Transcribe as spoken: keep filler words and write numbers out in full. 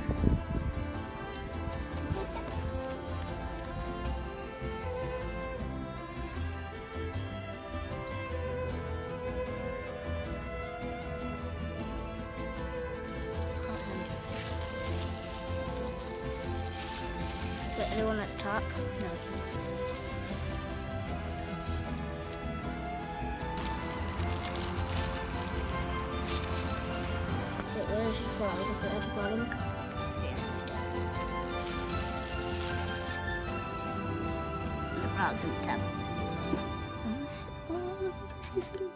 The other one at the top? No. Wait, where is the flag? Is it at the bottom? Yeah. The flag's at the top.